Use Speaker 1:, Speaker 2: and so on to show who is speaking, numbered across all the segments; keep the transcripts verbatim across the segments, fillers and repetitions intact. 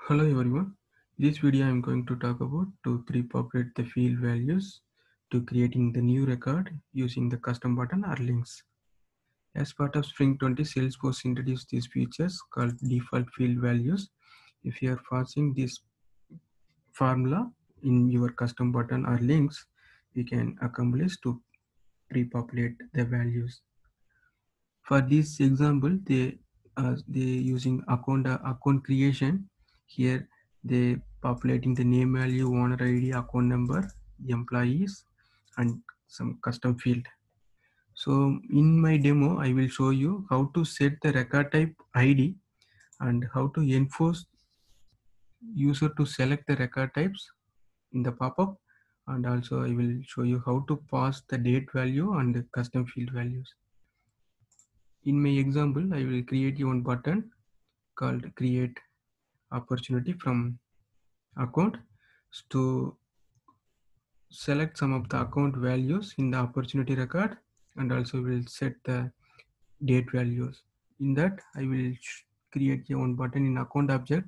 Speaker 1: Hello everyone. In this video I am going to talk about to pre-populate the field values to creating the new record using the custom button or links. As part of Spring twenty, Salesforce introduced these features called default field values. If you are passing this formula in your custom button or links, you can accomplish to pre-populate the values. For this example, they uh, they using account uh, account creation. Here they populating the name value, owner I D, account number, employees, and some custom field. So in my demo, I will show you how to set the record type I D and how to enforce user to select the record types in the pop-up, and also I will show you how to pass the date value and the custom field values. In my example, I will create one button called create opportunity from account to select some of the account values in the opportunity record, and also will set the date values. In that I will create a one button in account object,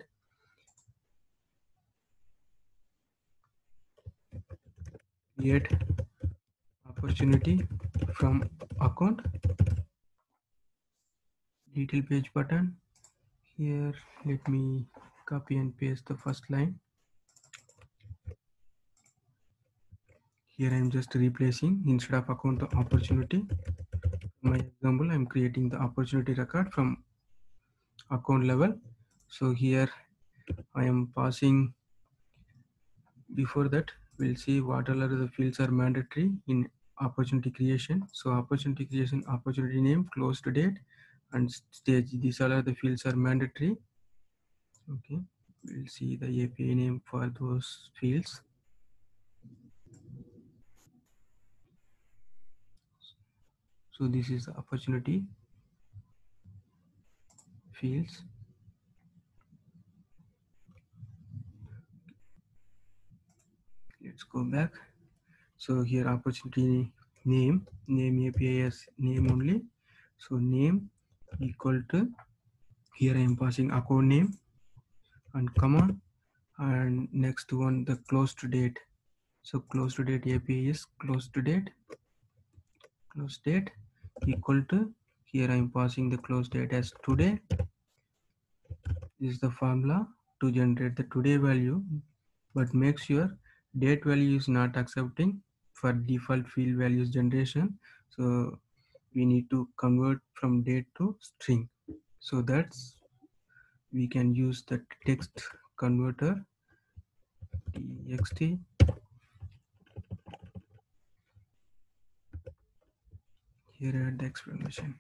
Speaker 1: create opportunity from account, detail page button. Here let me copy and paste the first line. Here I am just replacing instead of account the opportunity. My example, I'm creating the opportunity record from account level. So here I am passing. Before that, we'll see what all are the fields are mandatory in opportunity creation. So opportunity creation, opportunity name, closed date, and stage. These all are the fields are mandatory. Okay, we'll see the A P I name for those fields. So this is the opportunity fields. Let's go back. So here opportunity name, name A P I as name only. So name equal to, here I am passing account name and command, and next one the closed date. So closed date A P I is closed date, closed date equal to, here I am passing the closed date as today. This is the formula to generate the today value, but make sure date value is not accepting for default field values generation. So we need to convert from date to string. So that's we can use the text converter txt. Here add the explanation.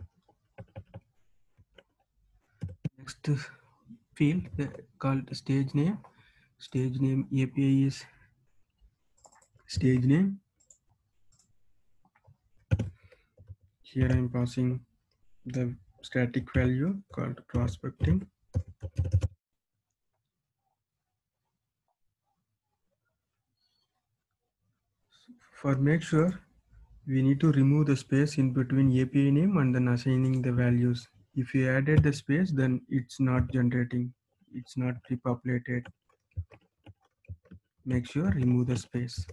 Speaker 1: Next field called stage name. Stage name A P I is stage name. Here I am passing the static value called prospecting. For make sure, we need to remove the space in between A P I name and then assigning the values. If you added the space, then it's not generating, it's not pre-populated. Make sure remove the space.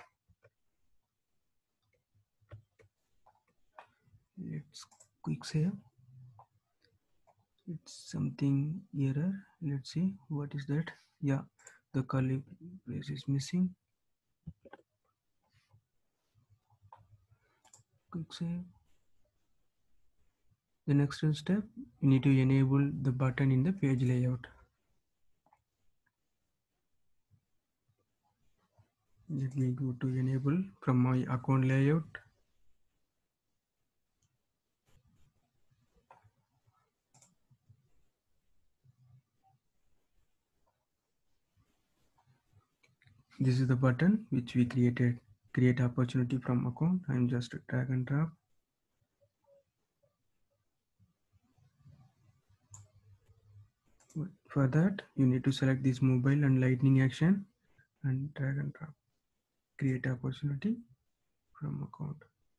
Speaker 1: Let's quick save. It's something error. Let's see what is that. Yeah, the curly brace is missing. Quick save. The next step, you need to enable the button in the page layout. Let me go to enable from my account layout. This is the button which we created, create opportunity from account. I'm just drag and drop. For that, you need to select this mobile and lightning action and drag and drop. Create opportunity from account.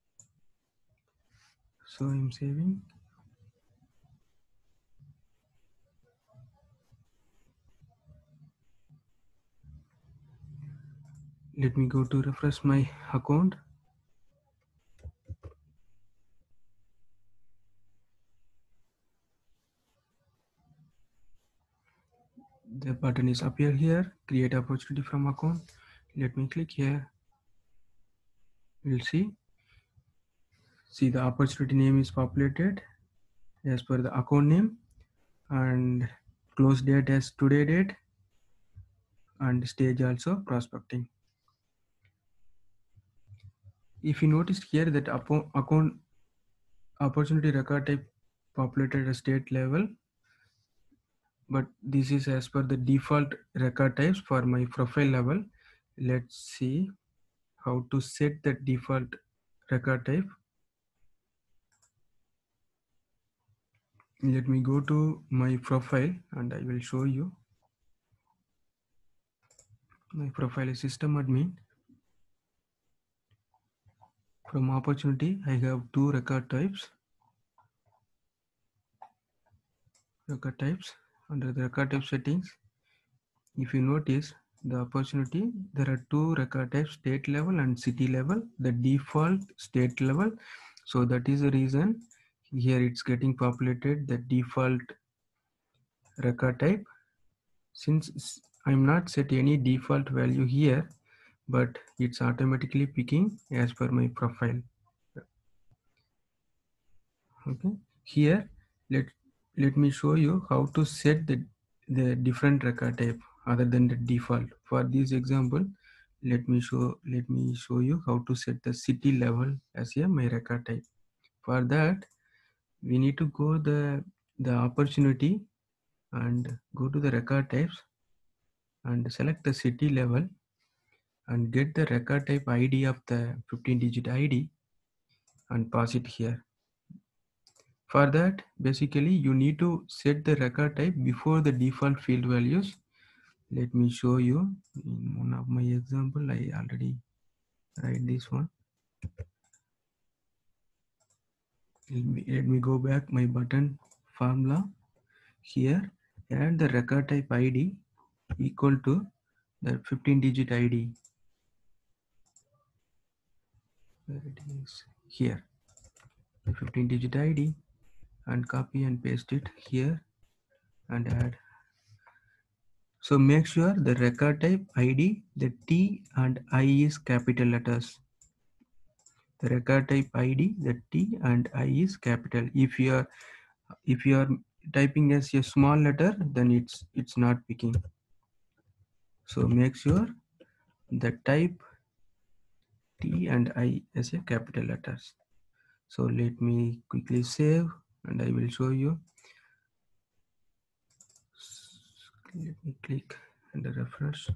Speaker 1: So I'm saving. Let me go to refresh my account. The button is appear here, create opportunity from account. Let me click here. We'll see. See, the opportunity name is populated as per the account name, and close date as today date, and stage also prospecting. If you notice here that account opportunity record type populated at state level, but this is as per the default record types for my profile level. Let's see how to set the default record type. Let me go to my profile and I will show you. My profile is system admin. From opportunity, I have two record types. Record types under the record type settings. If you notice the opportunity, there are two record types, state level and city level. The default state level. So that is the reason here it's getting populated the default record type. Since I'm not set any default value here, but it's automatically picking as per my profile. Okay, here let let me show you how to set the the different record type other than the default. For this example, let me show let me show you how to set the city level as a my record type. For that, we need to go the the opportunity and go to the record types and select the city level and get the record type I D of the fifteen digit I D and pass it here. For that, basically you need to set the record type before the default field values. Let me show you in one of my example. I already write this one. Let me, let me go back my button formula here, and the record type I D equal to the fifteen digit I D. Where it is here, the fifteen digit I D, and copy and paste it here and add. So make sure the record type I D, the T and I is capital letters. The record type I D, the T and I is capital. If you are if you are typing as a small letter, then it's it's not picking. So make sure the type T and I as a capital letters. So let me quickly save and I will show you. Let me click and refresh.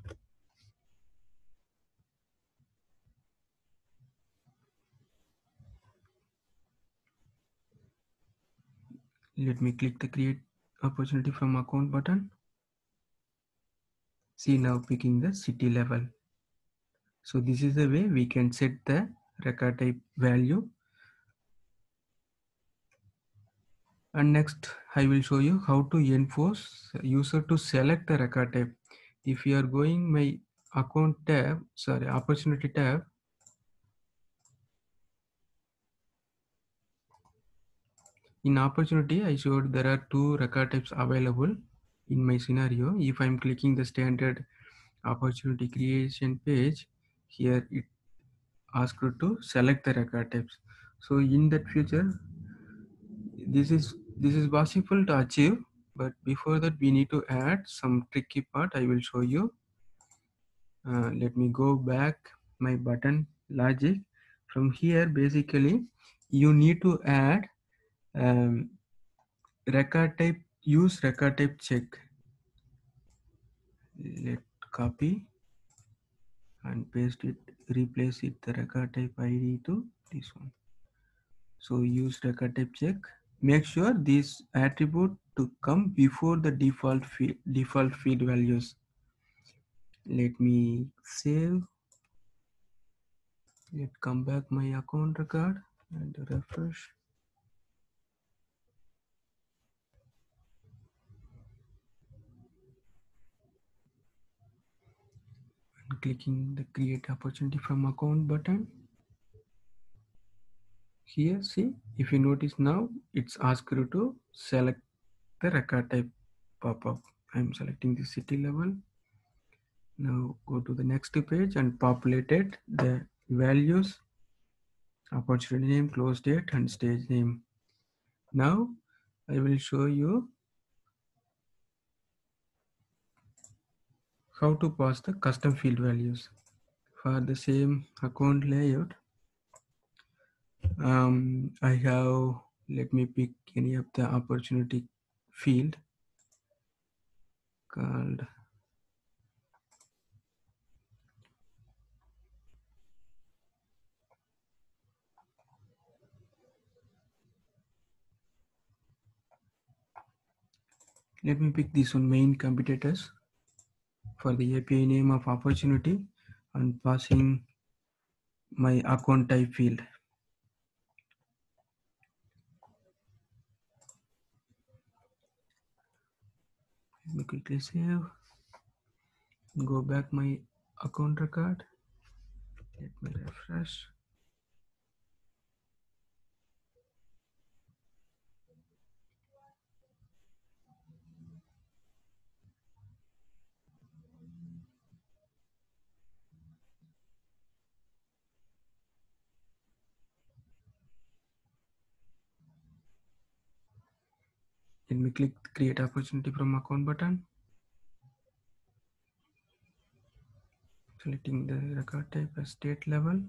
Speaker 1: Let me click the create opportunity from account button. See, now picking the city level. So this is the way we can set the record type value. And next I will show you how to enforce user to select the record type. If you are going my account tab, sorry, opportunity tab, in opportunity I showed there are two record types available in my scenario. If I'm clicking the standard opportunity creation page, here it asks you to select the record types. So in that future, this is this is possible to achieve, but before that we need to add some tricky part. I will show you. Uh, let me go back my button logic. From here, basically you need to add um, record type, use record type check. Let copy and paste it, replace it the record type I D to this one. So use record type check. Make sure this attribute to come before the default field, default field values. Let me save. Let come back my account record and refresh. clicking the create opportunity from account button. Here, see, if you notice now, it's asked you to select the record type pop-up. I'm selecting the city level. Now go to the next page and populated the values, opportunity name, close date, and stage name. Now I will show you how to pass the custom field values. For the same account layout, um, I have, let me pick any of the opportunity field called let me pick this one, main competitors, for the A P I name of opportunity and passing my account type field. Let me quickly save, go back my account record, let me refresh. Let me click create opportunity from account button, selecting the record type as state level,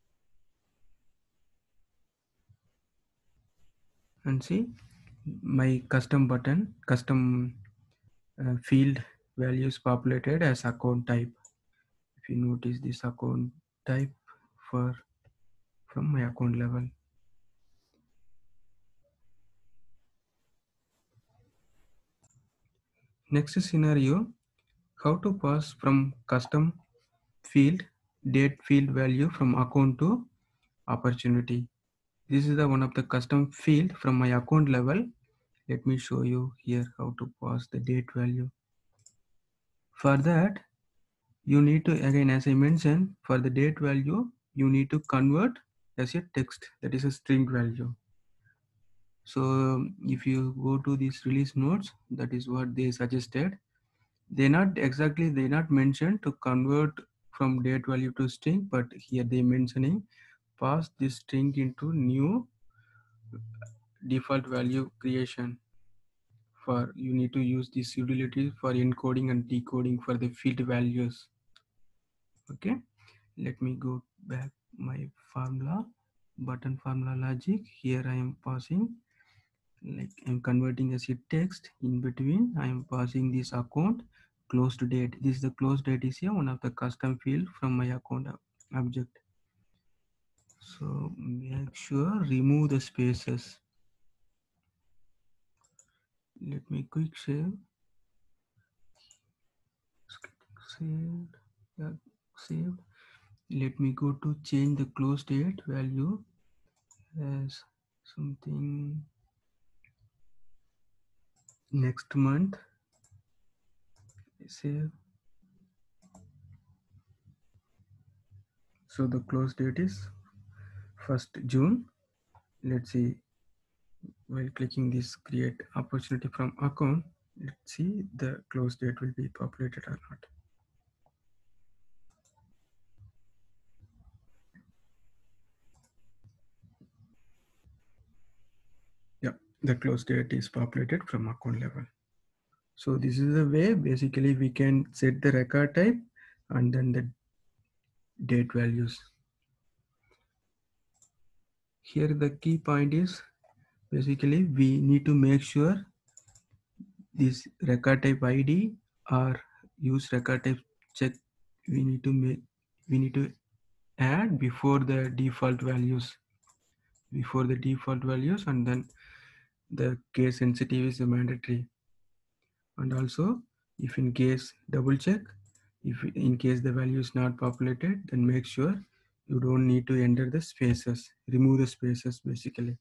Speaker 1: and see my custom button, custom uh, field values populated as account type. If you notice this account type for from my account level. Next scenario, how to pass from custom field date field value from account to opportunity. This is the one of the custom field from my account level. Let me show you here how to pass the date value. For that, you need to, again, as I mentioned, for the date value, you need to convert as a text, that is a string value. So if you go to these release notes, that is what they suggested. They not exactly, they not mentioned to convert from date value to string, but here they mentioning pass this string into new default value creation. For you need to use this utility for encoding and decoding for the field values. Okay, let me go back my formula, button formula logic. Here I am passing, like I'm converting as a text. In between I am passing this account closed date. This is the closed date is here one of the custom field from my account object. So make sure remove the spaces. Let me quick save. Saved. Yeah, saved. Let me go to change the close date value as something next month. Save. So the close date is first June. Let's see, while clicking this create opportunity from account, let's see the close date will be populated or not. Yeah, the close date is populated from account level. So this is the way basically we can set the record type and then the date values. Here the key point is basically we need to make sure this record type I D or use record type check we need to make we need to add before the default values before the default values and then the case sensitive is mandatory. And also if in case double check, if in case the value is not populated, then make sure you don't need to enter the spaces, remove the spaces basically.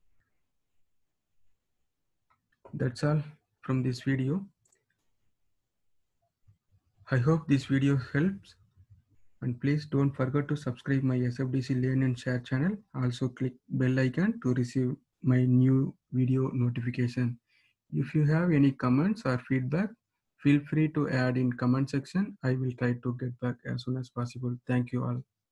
Speaker 1: That's all from this video. I hope this video helps. And please don't forget to subscribe my S F D C Learn and Share channel. Also click bell icon to receive my new video notification. If you have any comments or feedback, feel free to add in comment section. I will try to get back as soon as possible. Thank you all.